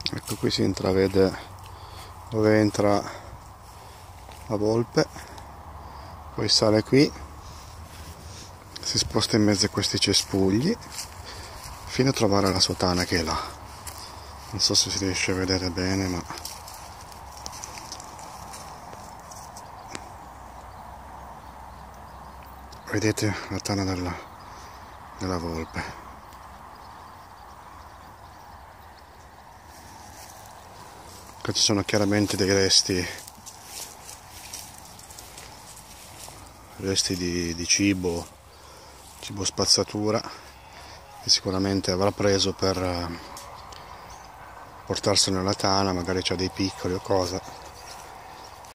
Ecco, qui si intravede dove entra la volpe, poi sale qui, si sposta in mezzo a questi cespugli fino a trovare la sua tana che è là. Non so se si riesce a vedere bene, ma vedete la tana della volpe. Qua ci sono chiaramente dei resti di cibo spazzatura che sicuramente avrà preso per portarsene alla tana, magari c'ha dei piccoli o cosa.